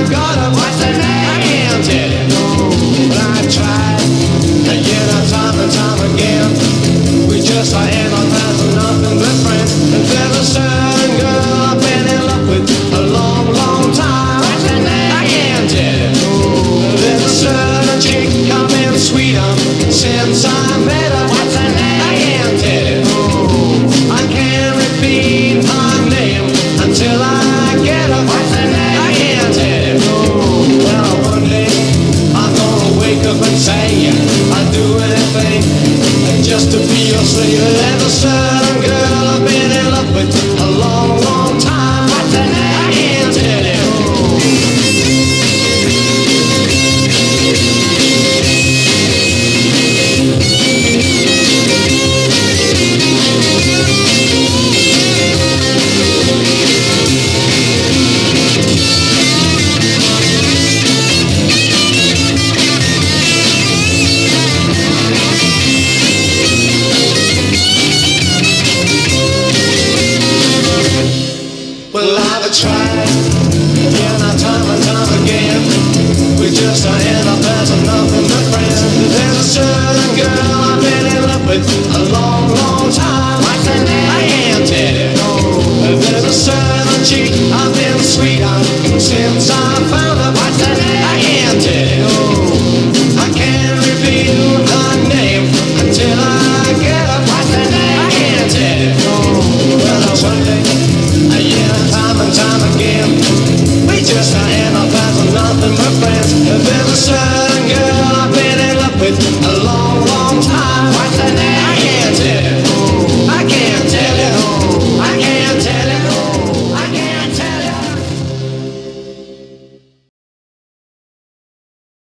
got her. What's her name? I can't tell you. But I tried again, time and time again. We just end up as nothing but friends. And there's a certain girl I've been in love with a long, long time. What's her name? I can't tell you. There's a certain chick I've been sweet on since I met her. What's her name? I can't tell you. I can't repeat her name until I get her. What's her name? I can't tell you. Well, one day I'm gonna wake up and say I'd do anything just to be your slave. There's a certain girl I've been in love with a long, long time. What's her name? I can't tell you. Well, I've tried, yeah, time and time again. We just end up as nothing but friends. There's a certain girl I've been in love with a long, long time. What's her name? I can't tell you. There's a certain chick I've been sweet on since I found her. What's her name? I can't tell you. I can't reveal her name until I get her. What's her name? I can't tell you. Well, one day, yeah, time and time again, we just end up as nothing but friends. There's a certain girl I've been in love with